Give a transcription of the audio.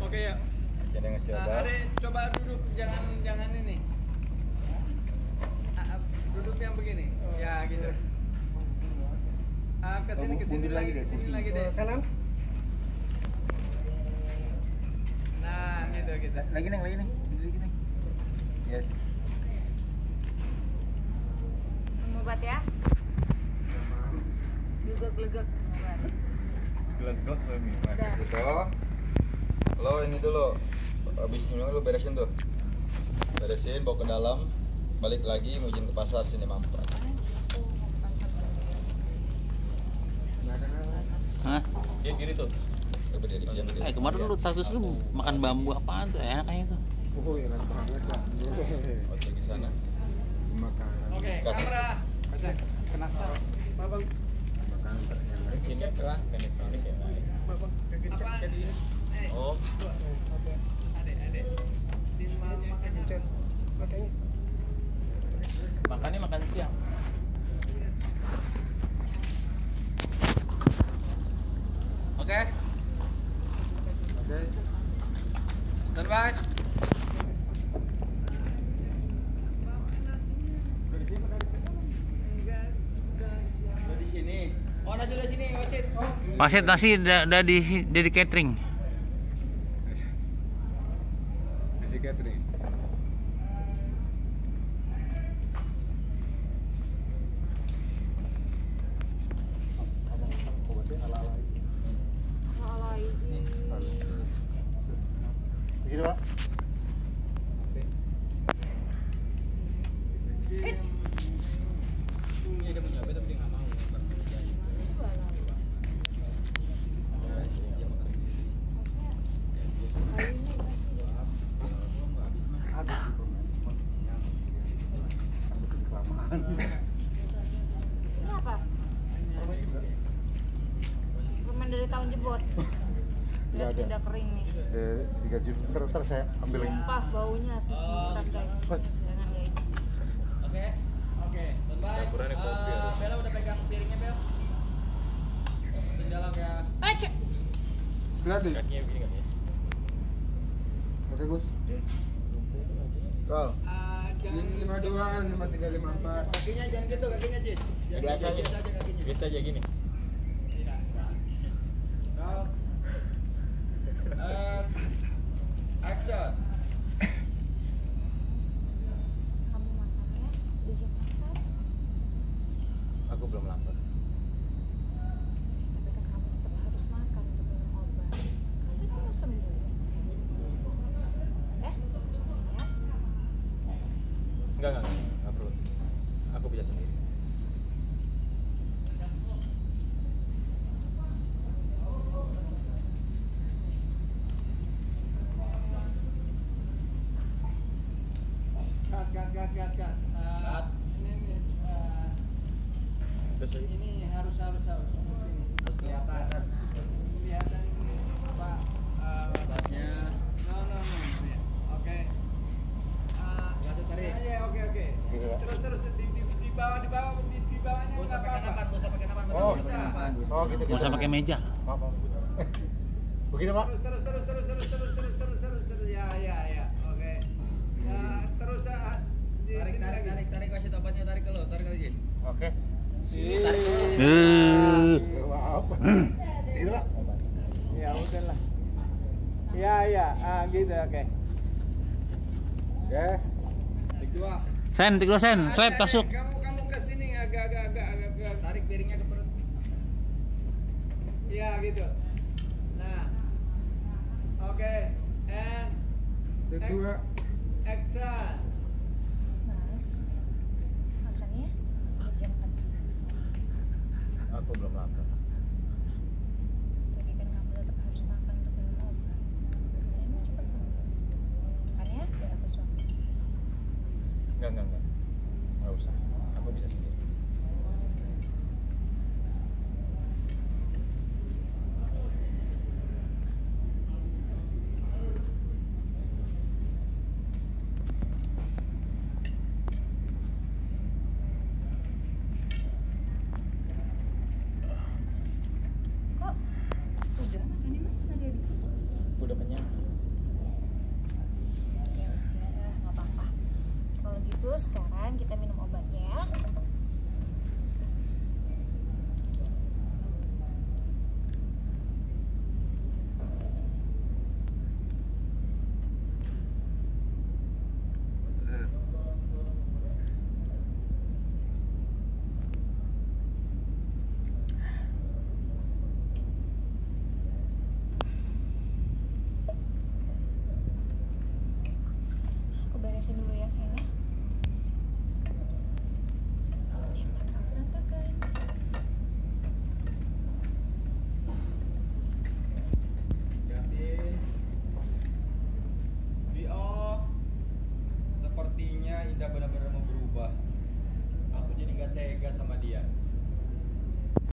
Oke ya. Jadi ngasih obat. Are coba duduk, jangan ini. Duduk yang begini. Ya gitu. Ke sini lagi deh. Kanan. Nah, gitu. Lagi nih. Yes. Minum obat ya. Glegek obat. Glegek lebih. Udah. Gitu. Lo ini dulu. Habis minum lo beresin tuh. Beresin, bawa ke dalam. Balik lagi mau izin ke pasar sini mampir. Hah? Dia kiri tuh. Berdiri, dia berdiri. Kemarin lu status lu makan bambu apaan tuh? Enak kayaknya tuh. Oh, enak banget lah. Oh, di sana. Makanan. Oke, kamera. Kena sal. Bang. Makanan terenak. Ini keras kan elektronik ya. Bang, kecap jadi ini. Oh. Adek. Kecap. Makanya. Makannya makan siang. Oke. Stand by. Udah di sini. Oh, nasi udah sini, wasit. Wasit nasi udah di catering. Nasi catering. Begini, Pak. Dia punya tapi dia nggak mau. Ada sih kelamaan. Ini apa? Permen dari tahun jebot. Nggak Lihat ada. tidak kering nih. 3 juta ntar saya ambil lagi. Sumpah baunya sisiran guys. Jangan guys. Oke, stand by. Campurannya kopi harus. Bella udah pegang piringnya, Bel. Senjalak ya. Cek. Silakan. Kakinya begini kan ya. Oke, Gus. Roll. Jangan 52, 53, 54. kakinya jangan gitu, kakinya Jin. Jangan Biasa aja. biasa aja kakinya. Biasa aja gini. Roll. Action. Kamu makan ya di jam makan. Aku belum lapar. Tapi kan kamu tetap harus makan untuk minum obat. Kamu harus sembuh. Suami ya. Enggak perlu. Aku bisa sendiri. Cut. Ini harus sini. Harus kelihatan apa obatnya. No. Ya. Oke. Langsung tarik. Ya, oke. Terus di bawahnya Gak usah pakai napan, Oh. napan. Oh, gitu. Nggak usah pakai meja. Maaf. Begini, Pak. Terus. Ya. Oke. Ya, terus tarik wasit obatnya, tarik lagi. Oke. Tarik dulu. Maaf. Sini, Pak. Ya udahlah. Ya. Gitu, oke. Oke. Tik dua. Sen, 3 sen, slap masuk. Kamu ke sini agak tarik piringnya ke perut. Iya gitu. Nah. Oke. And Kedua. action. Mas, makan ya di jam makan siang. Aku belum lapar. Tapi kan kamu tetap harus makan untuk minum obat. Katanya mau cepat sembuh. Makan ya, biar aku suapin. Enggak. Enggak usah. Aku bisa sendiri. Kok udah makan ya Mas? Tadi habis itu? Udah kenyang. sekarang kita minum obatnya ya.